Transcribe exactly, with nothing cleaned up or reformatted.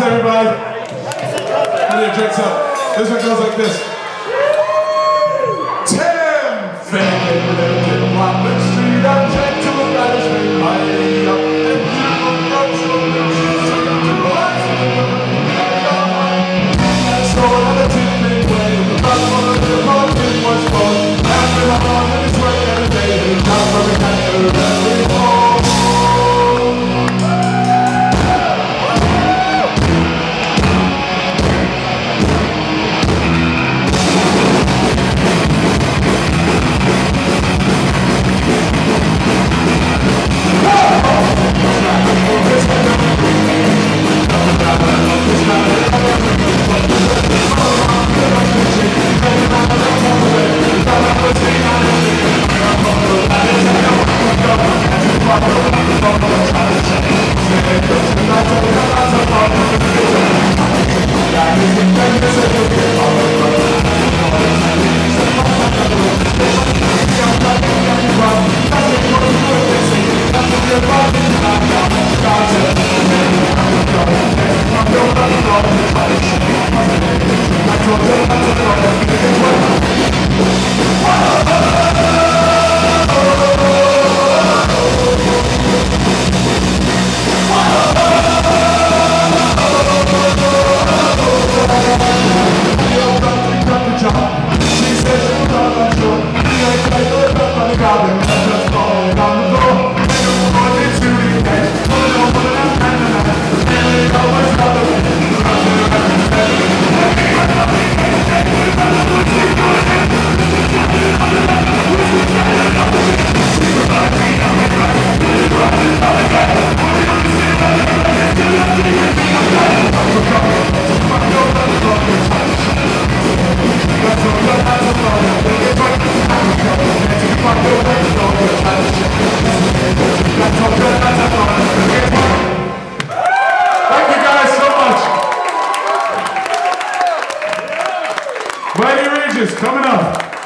everybody. How do you drinks up? This one goes like this. Tim Finnegan lived in Poughkeepsie Street. I drank to a Irish made my lady up. And beautiful girls from the shoes took up to the lights. So another tin made way. The bus for the little market was full. After the hard and his work every day, he got from the canter every home. Mighty Ranges coming up.